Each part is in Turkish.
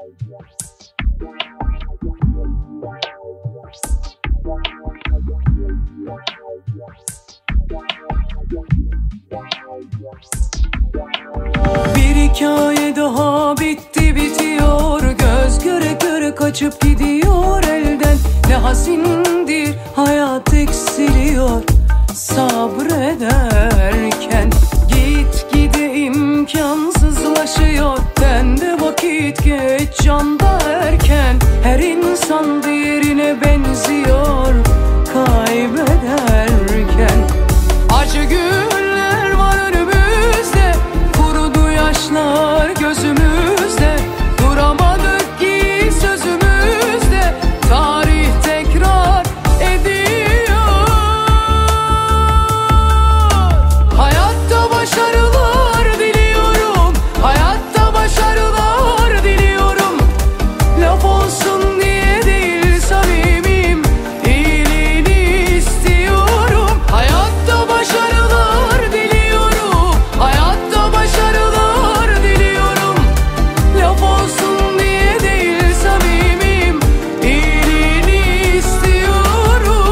Bir hikaye daha bitti bitiyor, göz göre göre kaçıp gidiyor elden. Ne hazindir hayat eksiliyor sabrederken. Git gide imkansızlaşıyor, tende vakit geç canda erken. Her insan diğerine benziyor kaybederken. Acı günler var önümüzde, kurudu yaşlar gözümüzde. Duramadık ki sözümüzde, tarih tekrar ediyor. Hayatta başarılar diliyorum, hayatta başarılar diliyorum. Laf olsun diye değil samimiyim, iyiliğini istiyorum. Hayatta başarılar diliyorum, hayatta başarılar diliyorum. Laf olsun diye değil samimiyim, iyiliğini istiyorum.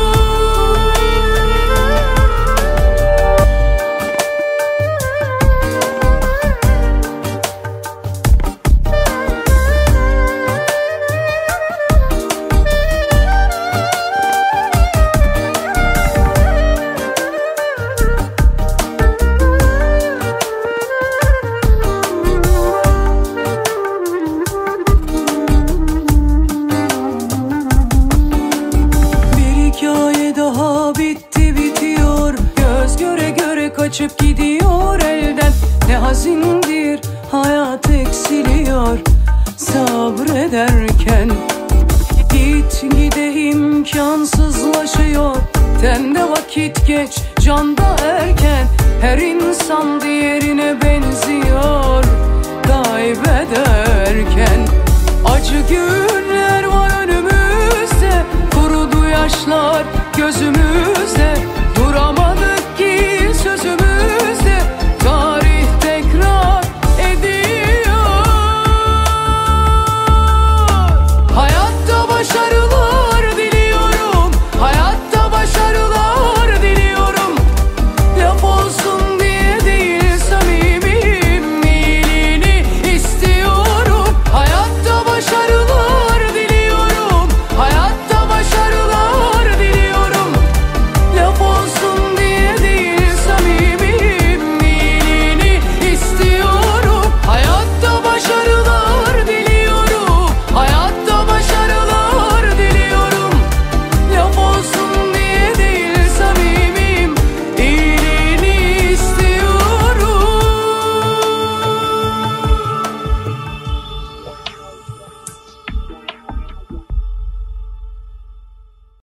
Bir hikaye daha bitti bitiyor, göz göre göre kaçıp gidiyor elden. Ne hazindir hayat eksiliyor sabrederken. Git gide imkansızlaşıyor, tende vakit geç canda erken. Her insan diğerine benziyor